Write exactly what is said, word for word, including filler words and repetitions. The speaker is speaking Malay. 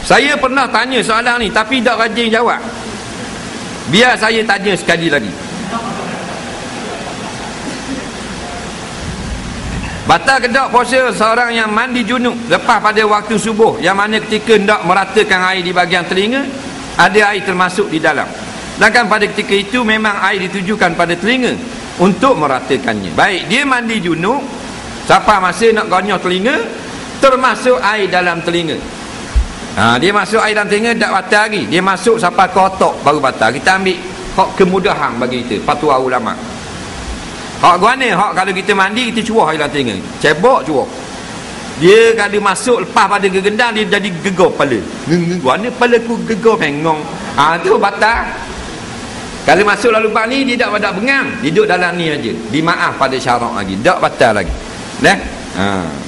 Saya pernah tanya soalan ni tapi tak rajin jawab. Biar saya tanya sekali lagi. Batal ke tak puasa seorang yang mandi junub lepas pada waktu subuh, yang mana ketika hendak meratakan air di bahagian telinga, ada air termasuk di dalam. Sedangkan pada ketika itu memang air ditujukan pada telinga untuk meratakannya. Baik, dia mandi junub, siapa masa nak gonyol telinga, termasuk air dalam telinga. Ha, dia masuk air dalam telinga tak batal lagi. Dia masuk sampai ke otak baru batal. Kita ambil hak kemudahan bagi kita, fatwa ulama. Hak gua ni, hak kalau kita mandi kita cuah air dalam telinga. Cebok cuah. Dia kalau masuk lepas pada gegendang dia jadi gegar kepala. Gua ni kepala ku gegar mengong. Ah ha, tu batal. Kalau masuk lalu bang ni dia tak pada bengang, duduk dalam ni aja. Dimaaf pada syarak lagi. Tak batal lagi. Dah? Ha.